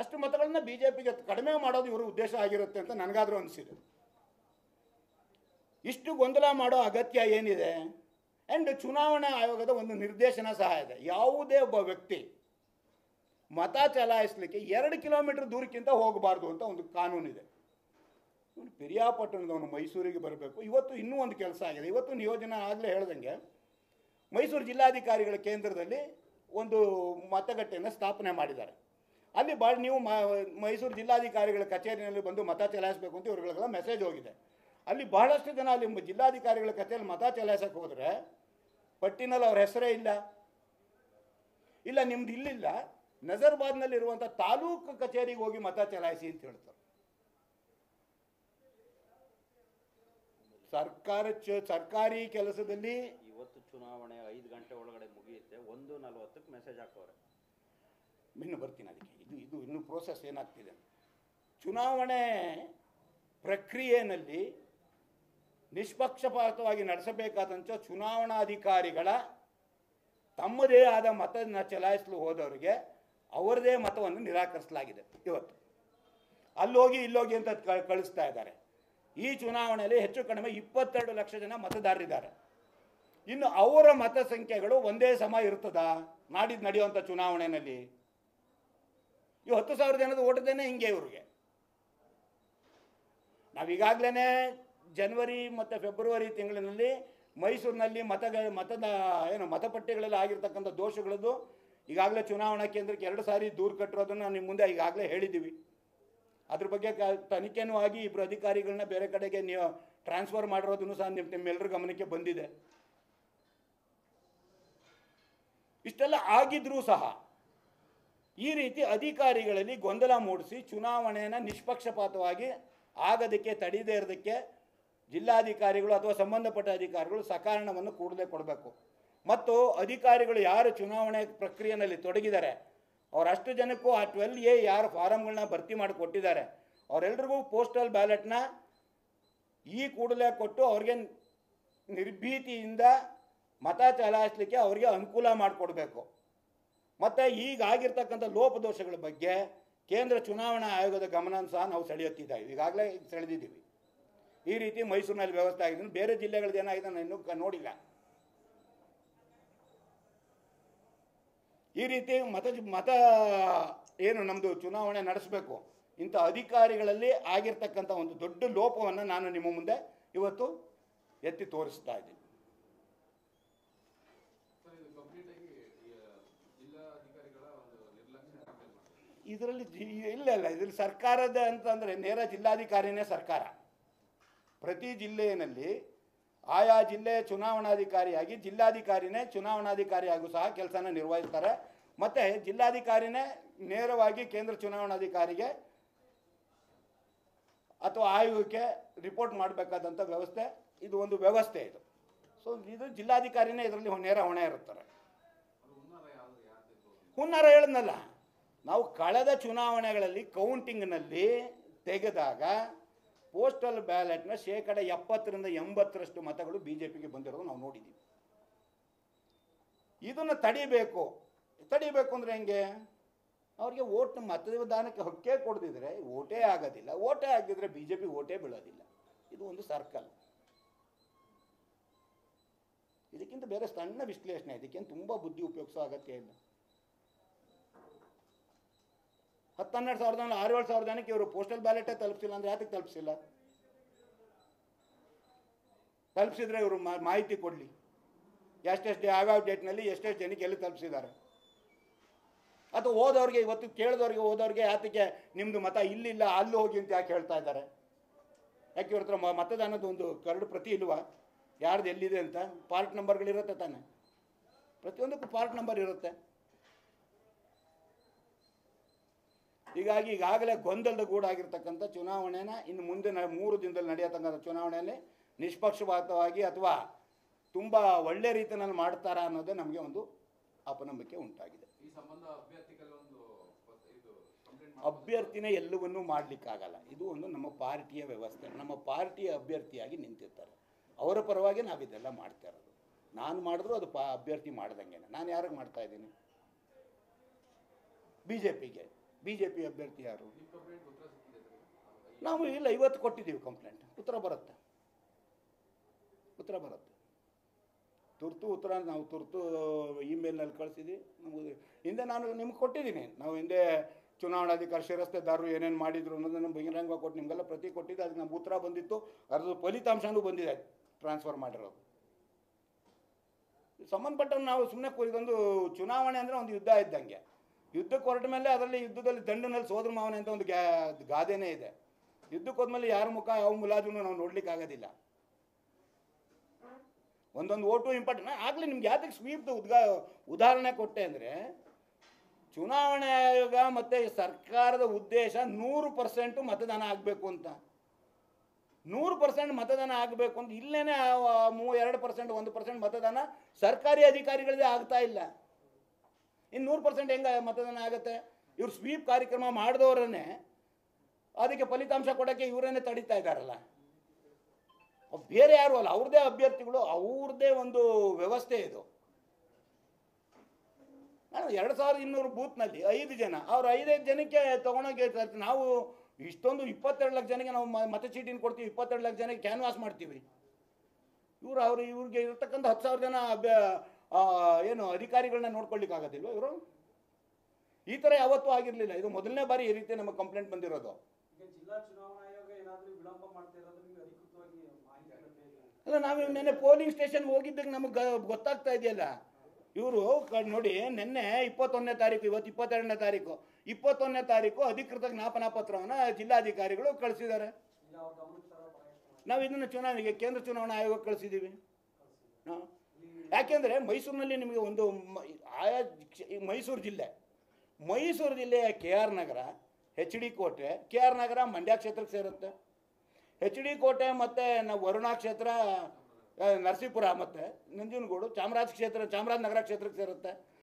ಅಷ್ಟು ಮತಗಳನ್ನ ಬಿಜೆಪಿಗೆ ಕಡಿಮೆ ಮಾಡೋದು ಇವರ ಉದ್ದೇಶ ಆಗಿರುತ್ತೆ ಅಂತ ನನಗಾದರೂ ಅನಿಸಿದೆ. ಇಷ್ಟು ಗೊಂದಲ ಮಾಡೋ ಅಗತ್ಯ ಏನಿದೆ? ಆ್ಯಂಡ್ ಚುನಾವಣಾ ಆಯೋಗದ ಒಂದು ನಿರ್ದೇಶನ ಸಹ ಇದೆ. ಯಾವುದೇ ಒಬ್ಬ ವ್ಯಕ್ತಿ ಮತ ಚಲಾಯಿಸಲಿಕ್ಕೆ 2 ಕಿಲೋಮೀಟರ್ ದೂರಕ್ಕಿಂತ ಹೋಗಬಾರ್ದು ಅಂತ ಒಂದು ಕಾನೂನಿದೆ. ಪಿರಿಯಾಪಟ್ಟಣದವನು ಮೈಸೂರಿಗೆ ಬರಬೇಕು. ಇವತ್ತು ಇನ್ನೂ ಒಂದು ಕೆಲಸ ಆಗಿದೆ. ಇವತ್ತು ನಿಯೋಜನೆ ಆಗಲೇ ಹೇಳ್ದಂಗೆ ಮೈಸೂರು ಜಿಲ್ಲಾಧಿಕಾರಿಗಳ ಕೇಂದ್ರದಲ್ಲಿ ಒಂದು ಮತಗಟ್ಟೆಯನ್ನು ಸ್ಥಾಪನೆ ಮಾಡಿದ್ದಾರೆ. ಅಲ್ಲಿ ನೀವು ಮೈಸೂರು ಜಿಲ್ಲಾಧಿಕಾರಿಗಳ ಕಚೇರಿಯಲ್ಲಿ ಬಂದು ಮತ ಚಲಾಯಿಸಬೇಕು ಅಂತ ಇವ್ರಿಗೆಲ್ಲ ಮೆಸೇಜ್ ಹೋಗಿದೆ. ಅಲ್ಲಿ ಬಹಳಷ್ಟು ಜನ ಅಲ್ಲಿ ಜಿಲ್ಲಾಧಿಕಾರಿಗಳ ಕಚೇರಿಯಲ್ಲಿ ಮತ ಚಲಾಯಿಸಕ್ಕೆ ಹೋದರೆ ಪಟ್ಟಿನಲ್ಲಿ ಅವ್ರ ಹೆಸರೇ ಇಲ್ಲ, ನಿಮ್ದು ಇಲ್ಲಿಲ್ಲ, ನಜರ್ಬಾದ್ನಲ್ಲಿರುವಂಥ ತಾಲೂಕು ಕಚೇರಿಗೆ ಹೋಗಿ ಮತ ಚಲಾಯಿಸಿ ಅಂತ ಹೇಳ್ತಾರೆ. ಸರ್ಕಾರಿ ಕೆಲಸದಲ್ಲಿ ಇವತ್ತು ಚುನಾವಣೆ 5 ಗಂಟೆ ಒಳಗಡೆ ಮುಗಿಯುತ್ತೆ, 1:40ಕ್ಕೆ ಮೆಸೇಜ್ ಹಾಕೋರೆ. ಇನ್ನು ಬರ್ತೀನಿ ಅದಕ್ಕೆ. ಇದು ಇನ್ನೂ ಪ್ರೋಸೆಸ್ ಏನಾಗ್ತಿದೆ. ಚುನಾವಣೆ ಪ್ರಕ್ರಿಯೆಯಲ್ಲಿ ನಿಷ್ಪಕ್ಷಪಾತವಾಗಿ ನಡೆಸಬೇಕಾದಂಥ ಚುನಾವಣಾಧಿಕಾರಿಗಳ ತಮ್ಮದೇ ಆದ ಮತವನ್ನು ಚಲಾಯಿಸಲು ಹೋದವರಿಗೆ ಅವರದೇ ಮತವನ್ನು ನಿರಾಕರಿಸಲಾಗಿದೆ. ಇವತ್ತು ಅಲ್ಲೋಗಿ ಇಲ್ಲೋಗಿ ಅಂತ ಕಳಿಸ್ತಾ ಇದ್ದಾರೆ. ಈ ಚುನಾವಣೆಯಲ್ಲಿ ಹೆಚ್ಚು ಕಡಿಮೆ 22 ಲಕ್ಷ ಜನ ಮತದಾರರಿದ್ದಾರೆ. ಇನ್ನು ಅವರ ಮತ ಸಂಖ್ಯೆಗಳು ಒಂದೇ ಸಮ ಇರ್ತದಾ? ನಾಡಿದ್ದು ನಡೆಯುವಂಥ ಚುನಾವಣೆಯಲ್ಲಿ 10,000 ಜನದ ಓಟದೇನೆ ಹಿಂಗೆ ಇವ್ರಿಗೆ. ನಾವೀಗಾಗಲೇ ಜನವರಿ ಮತ್ತು ಫೆಬ್ರವರಿ ತಿಂಗಳಿನಲ್ಲಿ ಮೈಸೂರಿನಲ್ಲಿ ಮತಪಟ್ಟಿಗಳಲ್ಲಿ ಆಗಿರ್ತಕ್ಕಂಥ ದೋಷಗಳದ್ದು ಈಗಾಗಲೇ ಚುನಾವಣಾ ಕೇಂದ್ರಕ್ಕೆ 2 ಸಾರಿ ದೂರು ಕಟ್ಟಿರೋದನ್ನು ನಾವು ನಿಮ್ಮ ಮುಂದೆ ಈಗಾಗಲೇ ಹೇಳಿದ್ದೀವಿ. ಅದ್ರ ಬಗ್ಗೆ ತನಿಖೆನೂ ಆಗಿ 2 ಅಧಿಕಾರಿಗಳನ್ನ ಬೇರೆ ಕಡೆಗೆ ನೀವು ಟ್ರಾನ್ಸ್ಫರ್ ಮಾಡಿರೋದನ್ನು ಸಹ ನಿಮ್ಮೆಲ್ಲರ ಗಮನಕ್ಕೆ ಬಂದಿದೆ. ಇಷ್ಟೆಲ್ಲ ಆಗಿದ್ರೂ ಸಹ ಈ ರೀತಿ ಅಧಿಕಾರಿಗಳಲ್ಲಿ ಗೊಂದಲ ಮೂಡಿಸಿ ಚುನಾವಣೆಯನ್ನು ನಿಷ್ಪಕ್ಷಪಾತವಾಗಿ ಆಗೋದಕ್ಕೆ ತಡೆಯದೇ ಇರೋದಕ್ಕೆ ಜಿಲ್ಲಾಧಿಕಾರಿಗಳು ಅಥವಾ ಸಂಬಂಧಪಟ್ಟ ಅಧಿಕಾರಿಗಳು ಸಕಾರಣವನ್ನು ಕೂಡಲೇ ಕೊಡಬೇಕು. ಮತ್ತು ಅಧಿಕಾರಿಗಳು ಯಾರು ಚುನಾವಣೆ ಪ್ರಕ್ರಿಯೆಯಲ್ಲಿ ತೊಡಗಿದ್ದಾರೆ ಅವರಷ್ಟು ಜನಕ್ಕೂ ಆ 12A ಯಾರು ಫಾರಮ್ಗಳನ್ನ ಭರ್ತಿ ಮಾಡಿ ಕೊಟ್ಟಿದ್ದಾರೆ ಅವರೆಲ್ಲರಿಗೂ ಪೋಸ್ಟಲ್ ಬ್ಯಾಲೆಟ್ನ ಈ ಕೂಡಲೇ ಕೊಟ್ಟು ಅವ್ರಿಗೆ ನಿರ್ಭೀತಿಯಿಂದ ಮತ ಚಲಾಯಿಸಲಿಕ್ಕೆ ಅವರಿಗೆ ಅನುಕೂಲ ಮಾಡಿಕೊಡ್ಬೇಕು. ಮತ್ತು ಈಗಾಗಿರ್ತಕ್ಕಂಥ ಲೋಪದೋಷಗಳ ಬಗ್ಗೆ ಕೇಂದ್ರ ಚುನಾವಣಾ ಆಯೋಗದ ಗಮನ ಸಹ ನಾವು ಸೆಳೆಯುತ್ತಿದ್ದೇವೆ. ಈಗಾಗಲೇ ಸೆಳೆದಿದ್ದೀವಿ. ಈ ರೀತಿ ಮೈಸೂರಿನಲ್ಲಿ ವ್ಯವಸ್ಥೆ ಆಗಿದೆ. ಬೇರೆ ಜಿಲ್ಲೆಗಳದ್ದು ಏನಾಗಿದೆ ನಾನು ಇನ್ನೂ ನೋಡಿಲ್ಲ. ಈ ರೀತಿ ಮತ ಏನು ನಮ್ಮದು ಚುನಾವಣೆ ನಡೆಸಬೇಕು ಇಂಥ ಅಧಿಕಾರಿಗಳಲ್ಲಿ ಆಗಿರ್ತಕ್ಕಂಥ ಒಂದು ದೊಡ್ಡ ಲೋಪವನ್ನು ನಾನು ನಿಮ್ಮ ಮುಂದೆ ಇವತ್ತು ಎತ್ತಿ ತೋರಿಸ್ತಾ ಇದ್ದೀನಿ. ಇದರಲ್ಲಿ ಇಲ್ಲ ಇದರಲ್ಲಿ ಸರ್ಕಾರದ ಅಂತಂದರೆ ನೇರ ಜಿಲ್ಲಾಧಿಕಾರಿನೇ ಸರ್ಕಾರ. ಪ್ರತಿ ಜಿಲ್ಲೆಯಲ್ಲಿ ಆಯಾ ಜಿಲ್ಲೆಯ ಚುನಾವಣಾಧಿಕಾರಿಯಾಗಿ ಜಿಲ್ಲಾಧಿಕಾರಿನೇ ಚುನಾವಣಾಧಿಕಾರಿಯಾಗೂ ಸಹ ಕೆಲಸನ ನಿರ್ವಹಿಸ್ತಾರೆ. ಮತ್ತು ಜಿಲ್ಲಾಧಿಕಾರಿನೇ ನೇರವಾಗಿ ಕೇಂದ್ರ ಚುನಾವಣಾಧಿಕಾರಿಗೆ ಅಥವಾ ಆಯೋಗಕ್ಕೆ ರಿಪೋರ್ಟ್ ಮಾಡಬೇಕಾದಂಥ ವ್ಯವಸ್ಥೆ ಇದು ಒಂದು ವ್ಯವಸ್ಥೆ ಇದು. ಸೊ ಇದು ಜಿಲ್ಲಾಧಿಕಾರಿನೇ ಇದರಲ್ಲಿ ನೇರ ಹೊಣೆ ಇರುತ್ತಾರೆ. ಹುನ್ನಾರ ಹೇಳಿದ್ನಲ್ಲ, ನಾವು ಕಳೆದ ಚುನಾವಣೆಗಳಲ್ಲಿ ಕೌಂಟಿಂಗ್ನಲ್ಲಿ ತೆಗೆದಾಗ ಪೋಸ್ಟಲ್ ಬ್ಯಾಲೆಟ್ನ 70% 80% ಮತಗಳು BJPಗೆ ಬಂದಿರೋದು ನಾವು ನೋಡಿದ್ದೀವಿ. ಇದನ್ನು ತಡಿಬೇಕು ಅಂದರೆ ಹೆಂಗೆ? ಅವ್ರಿಗೆ ಓಟ್ ಮತದಾನಕ್ಕೆ ಹಕ್ಕೇ ಕೊಡದಿದ್ರೆ ಓಟೇ ಆಗೋದಿಲ್ಲ. ಓಟೇ ಆಗಿದ್ರೆ BJP ಓಟೇ ಬೀಳೋದಿಲ್ಲ. ಇದು ಒಂದು ಸರ್ಕಲ್. ಇದಕ್ಕಿಂತ ಬೇರೆ ಸಣ್ಣ ವಿಶ್ಲೇಷಣೆ, ಇದಕ್ಕಿಂತ ತುಂಬ ಬುದ್ಧಿ ಉಪಯೋಗಿಸೋ ಅಗತ್ಯ ಇಲ್ಲ. 10-12 ಸಾವಿರ ಜನ 6-7 ಸಾವಿರ ಜನಕ್ಕೆ ಇವರು ಪೋಸ್ಟಲ್ ಬ್ಯಾಲೆಟೇ ತಲುಪಿಸಿಲ್ಲ ಅಂದರೆ ಯಾತಕ್ಕೆ ತಲುಪಿಸಿಲ್ಲ? ತಲುಪಿಸಿದ್ರೆ ಇವರು ಮಾಹಿತಿ ಕೊಡಲಿ, ಎಷ್ಟೆಷ್ಟು ಯಾವ್ಯಾವ ಡೇಟ್ನಲ್ಲಿ ಎಷ್ಟೆಷ್ಟು ಜನಕ್ಕೆ ಎಲ್ಲಿ ತಲುಪಿಸಿದ್ದಾರೆ. ಅಥವಾ ಹೋದವ್ರಿಗೆ ಇವತ್ತು ಕೇಳಿದವ್ರಿಗೆ ಹೋದವ್ರಿಗೆ ಯಾತಕ್ಕೆ ನಿಮ್ಮದು ಮತ ಇಲ್ಲಿಲ್ಲ ಅಲ್ಲಿ ಹೋಗಿ ಅಂತ ಯಾಕೆ ಹೇಳ್ತಾ ಇದ್ದಾರೆ? ಯಾಕೆ ಇವ್ರ ಹತ್ರ ಮತದಾನದ ಒಂದು ಕರಡು ಪ್ರತಿ ಇಲ್ವಾ? ಯಾರ್ದು ಎಲ್ಲಿದೆ ಅಂತ ಪಾರ್ಟ್ ನಂಬರ್ಗಳಿರುತ್ತೆ ತಾನೆ, ಪ್ರತಿಯೊಂದಕ್ಕೂ ಪಾರ್ಟ್ ನಂಬರ್ ಇರುತ್ತೆ. ಹೀಗಾಗಿ ಈಗಾಗಲೇ ಗೊಂದಲದ ಗೂಡಾಗಿರ್ತಕ್ಕಂಥ ಚುನಾವಣೆನ ಇನ್ನು ಮುಂದಿನ 3 ದಿನದಲ್ಲಿ ನಡೆಯತಕ್ಕಂಥ ಚುನಾವಣೆಯಲ್ಲಿ ನಿಷ್ಪಕ್ಷಪಾತವಾಗಿ ಅಥವಾ ತುಂಬ ಒಳ್ಳೆ ರೀತಿಯಲ್ಲಿ ಮಾಡ್ತಾರಾ ಅನ್ನೋದೇ ನಮಗೆ ಒಂದು ಅಪನಂಬಿಕೆ ಉಂಟಾಗಿದೆ. ಅಭ್ಯರ್ಥಿನೇ ಎಲ್ಲವನ್ನೂ ಮಾಡಲಿಕ್ಕಾಗಲ್ಲ. ಇದು ಒಂದು ನಮ್ಮ ಪಾರ್ಟಿಯ ವ್ಯವಸ್ಥೆ. ನಮ್ಮ ಪಾರ್ಟಿಯ ಅಭ್ಯರ್ಥಿಯಾಗಿ ನಿಂತಿರ್ತಾರೆ, ಅವರ ಪರವಾಗಿ ನಾವಿದೆಲ್ಲ ಮಾಡ್ತಾ ಇರೋದು. ನಾನು ಮಾಡಿದ್ರು ಅದು ಅಭ್ಯರ್ಥಿ ಮಾಡ್ದಂಗೆ. ನಾನು ಯಾರಿಗೆ ಮಾಡ್ತಾ ಇದ್ದೀನಿ? BJPಗೆ. BJP ಅಭ್ಯರ್ಥಿ ಯಾರು? ನಾವು ಇಲ್ಲ ಇವತ್ತು ಕೊಟ್ಟಿದ್ದೀವಿ ಕಂಪ್ಲೇಂಟ್. ಉತ್ತರ ಬರುತ್ತೆ. ತುರ್ತು ಉತ್ತರ ನಾವು ತುರ್ತು ಇಮೇಲ್ನಲ್ಲಿ ಕಳಿಸಿದ್ವಿ. ನಮಗೆ ಹಿಂದೆ ನಾನು ನಿಮ್ಗೆ ಕೊಟ್ಟಿದ್ದೀನಿ. ನಾವು ಹಿಂದೆ ಚುನಾವಣಾಧಿಕಾರಿ ಶಿರಸ್ತೆದಾರರು ಏನೇನು ಮಾಡಿದ್ರು ಅನ್ನೋದನ್ನು ಬಹಿರಂಗವಾಗಿ ಕೊಟ್ಟು ನಿಮಗೆಲ್ಲ ಪ್ರತಿ ಕೊಟ್ಟಿದ್ದೆ. ಅದಕ್ಕೆ ನಮ್ಗೆ ಉತ್ತರ ಬಂದಿತ್ತು. ಅದ್ರ ಫಲಿತಾಂಶನೂ ಬಂದಿದೆ, ಟ್ರಾನ್ಸ್ಫರ್ ಮಾಡಿರೋದು. ಸಂಬಂಧಪಟ್ಟಂಗೆ ನಾವು ಸುಮ್ಮನೆ ಇದೊಂದು ಚುನಾವಣೆ ಅಂದರೆ ಒಂದು ಯುದ್ಧ ಇದ್ದಂಗೆ. ಯುದ್ಧಕ್ಕೆ ಹೊರಟ ಮೇಲೆ ಅದರಲ್ಲಿ ಯುದ್ಧದಲ್ಲಿ ದಂಡಿನಲ್ಲಿ ಸೋದರ ಮಾವನೆ ಅಂತ ಒಂದು ಗಾದೆನೇ ಇದೆ. ಯುದ್ಧಕ್ಕೆ ಹೋದ್ಮೇಲೆ ಯಾರ ಮುಖ ಯಾವ ಮುಲಾಜನ್ನು ನಾವು ನೋಡ್ಲಿಕ್ಕೆ ಆಗೋದಿಲ್ಲ. ಒಂದೊಂದು ಓಟು ಇಂಪಾರ್ಟೆಂಟ್. ಆಗಲಿ ನಿಮ್ಗೆ ಯಾತಕ್ಕೆ ಸ್ವೀಪ್ದು ಉದಾಹರಣೆ ಕೊಟ್ಟೆ ಅಂದರೆ, ಚುನಾವಣೆ ಆಯೋಗ ಮತ್ತು ಸರ್ಕಾರದ ಉದ್ದೇಶ 100% ಮತದಾನ ಆಗಬೇಕು ಅಂತ. 100% ಮತದಾನ ಆಗಬೇಕು ಅಂತ ಇಲ್ಲೇನೆ 2%, 1% ಮತದಾನ ಸರ್ಕಾರಿ ಅಧಿಕಾರಿಗಳದೇ ಆಗ್ತಾ ಇಲ್ಲ. ಇನ್ನು 100% ಹೆಂಗೆ ಮತದಾನ ಆಗುತ್ತೆ? ಇವ್ರು ಸ್ವೀಪ್ ಕಾರ್ಯಕ್ರಮ ಮಾಡಿದವರನ್ನೇ ಅದಕ್ಕೆ ಫಲಿತಾಂಶ ಕೊಡೋಕ್ಕೆ ಇವರೇನೆ ತಡೀತಾ ಇದ್ದಾರಲ್ಲ. ಬೇರೆ ಯಾರು ಅಲ್ಲ, ಅವ್ರದ್ದೇ ಅಭ್ಯರ್ಥಿಗಳು, ಅವ್ರದ್ದೇ ಒಂದು ವ್ಯವಸ್ಥೆ ಇದು. ನಾನು 2200 ಬೂತ್ನಲ್ಲಿ 5 ಜನ, ಅವ್ರು 5 ಜನಕ್ಕೆ ತೊಗೊಂಡೋಗಿ ನಾವು ಇಷ್ಟೊಂದು 22 ಲಕ್ಷ ಜನಕ್ಕೆ ನಾವು ಮತಚೀಟಿನ ಕೊಡ್ತೀವಿ, 22 ಲಕ್ಷ ಜನಕ್ಕೆ ಕ್ಯಾನ್ವಾಸ್ ಮಾಡ್ತೀವಿ. ಇವ್ರಿಗೆ ಇರ್ತಕ್ಕಂಥ 10,000 ಜನ ಏನು ಅಧಿಕಾರಿಗಳನ್ನ ನೋಡ್ಕೊಳ್ಳಿಕ್ಕಾಗೋದಿಲ್ವ ಇವರು? ಈ ಥರ ಯಾವತ್ತೂ ಆಗಿರಲಿಲ್ಲ. ಇದು ಮೊದಲನೇ ಬಾರಿ ಈ ರೀತಿ ನಮ್ಮ ಕಂಪ್ಲೇಂಟ್ ಬಂದಿರೋದು. ಅಲ್ಲ, ನಾವು ನೆನ್ನೆ ಪೋಲಿಂಗ್ ಸ್ಟೇಷನ್ಗೆ ಹೋಗಿದ್ದಕ್ಕೆ ನಮಗೆ ಗೊತ್ತಾಗ್ತಾ ಇದೆಯಲ್ಲ. ಇವರು ನೋಡಿ, ನಿನ್ನೆ 21ನೇ ತಾರೀಕು, ಇವತ್ತು 22ನೇ ತಾರೀಕು, 21ನೇ ತಾರೀಕು ಅಧಿಕೃತ ಜ್ಞಾಪನಾ ಪತ್ರವನ್ನು ಜಿಲ್ಲಾಧಿಕಾರಿಗಳು ಕಳಿಸಿದ್ದಾರೆ. ನಾವು ಇದನ್ನು ಚುನಾವಣೆಗೆ ಕೇಂದ್ರ ಚುನಾವಣಾ ಆಯೋಗಕ್ಕೆ ಕಳಿಸಿದ್ದೀವಿ. ಯಾಕೆಂದರೆ ಮೈಸೂರಿನಲ್ಲಿ ನಿಮಗೆ ಒಂದು ಮೈಸೂರು ಜಿಲ್ಲೆಯ KR ನಗರ, HD ಕೋಟೆ, KR ನಗರ ಮಂಡ್ಯ ಕ್ಷೇತ್ರಕ್ಕೆ ಸೇರುತ್ತೆ. HD ಕೋಟೆ ಮತ್ತು ನಾವು ವರುಣಾ ಕ್ಷೇತ್ರ, ನರಸೀಪುರ ಮತ್ತು ನಂಜನಗೂಡು, ಚಾಮರಾಜನಗರ ಕ್ಷೇತ್ರಕ್ಕೆ ಸೇರುತ್ತೆ.